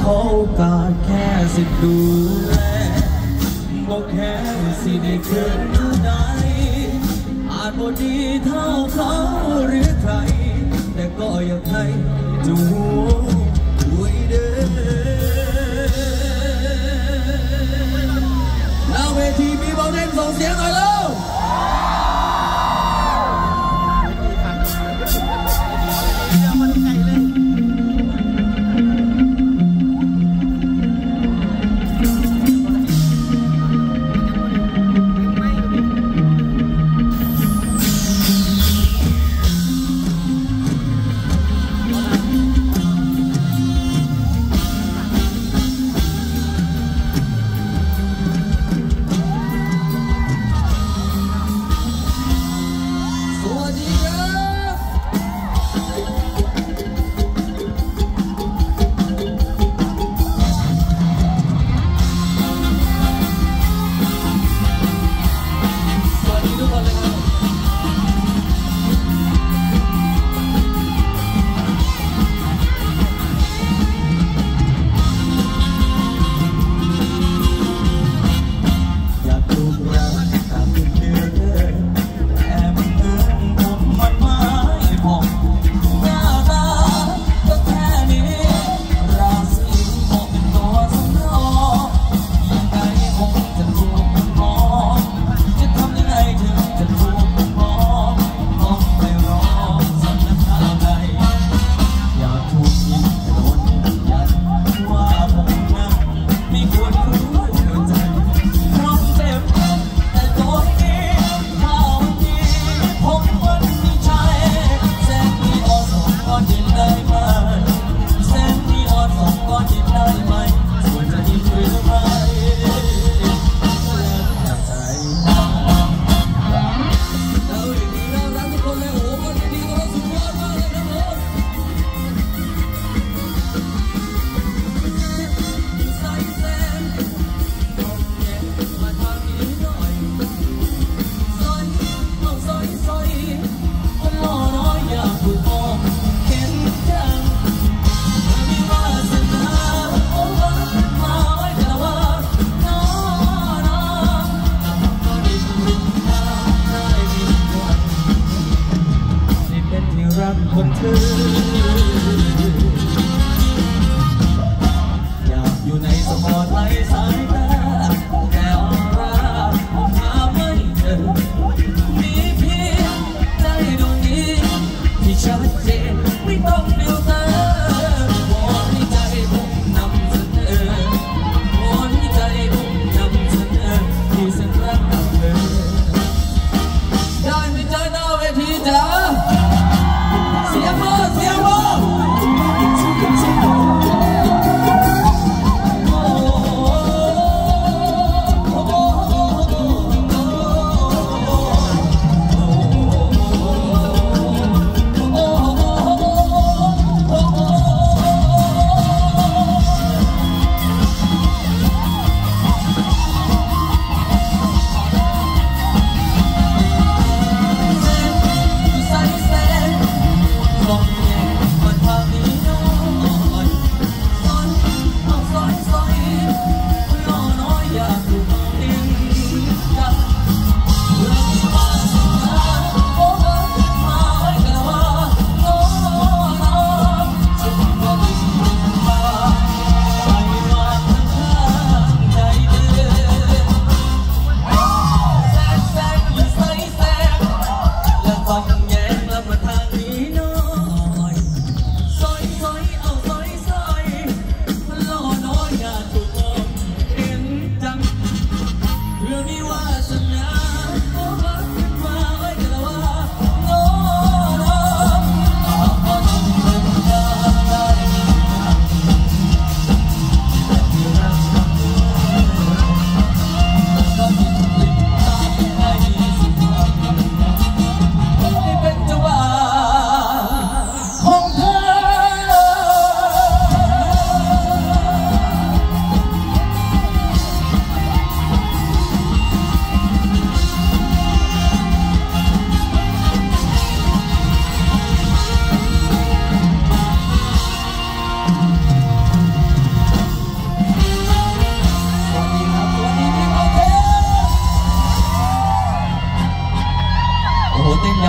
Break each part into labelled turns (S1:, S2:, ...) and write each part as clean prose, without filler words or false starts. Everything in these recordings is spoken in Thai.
S1: อโอกาสแค่สิดูแลบอกแค่สิได้คืนใดอาจบ่ดีเท่าเขาหรือใครแต่ก็อยากให้จูคุยเด้อหน้าเวทีมีบอลเล่นส่งเสียงหน่อยแล้ว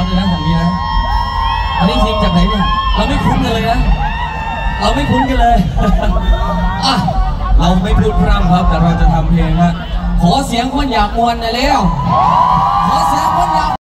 S1: เลยนะฝั่งนี้นะอันนี้ทีมจากไหนเนี่ยเราไม่คุ้นกันเลยนะเราไม่คุ้นกันเลยอ่ะเราไม่พูดพร่ำครับแต่เราจะทำเพลงฮะขอเสียงคนอยากมวนหน่อยเร็วขอเสียงคนอยาก